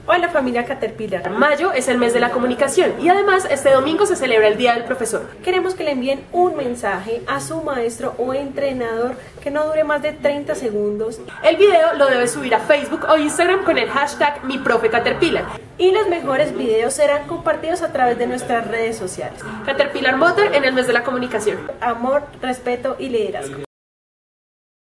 Hola familia Caterpillar, mayo es el mes de la comunicación y además este domingo se celebra el Día del Profesor. Queremos que le envíen un mensaje a su maestro o entrenador que no dure más de 30 segundos. El video lo debe subir a Facebook o Instagram con el hashtag MiProfeCaterpillar y los mejores videos serán compartidos a través de nuestras redes sociales. Caterpillar Motor en el mes de la comunicación. Amor, respeto y liderazgo.